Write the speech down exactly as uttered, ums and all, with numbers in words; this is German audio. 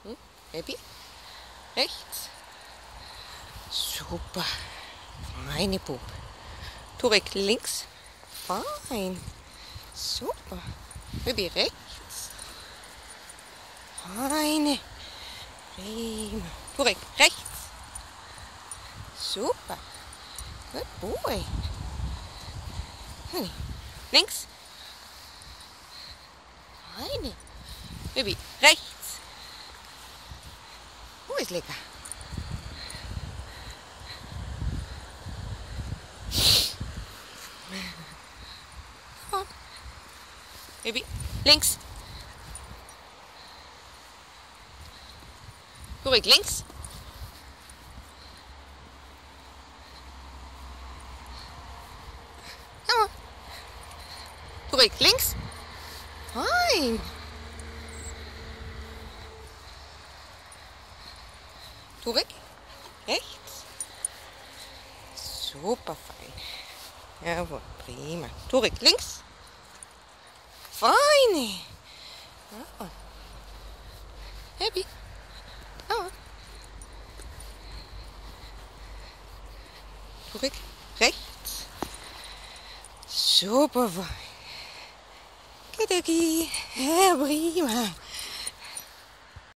Hm? Happy? Rechts. Super. Feine Bub. Turek links. Fein. Super. Happy rechts. Feine. Prima. Turek rechts. Super. Good boy. Honey. Links. Feine. Baby, rechts. Wo ist lecker? Oh. Baby, links. Ruhig, links. Komm. Ruhig, links. Fein. Turek, rechts. Super fein. Jawohl, prima. Turek, links. Feine. Ja. Happy. Ja. Turek, rechts. Super fein. Kitteki. Ja, prima.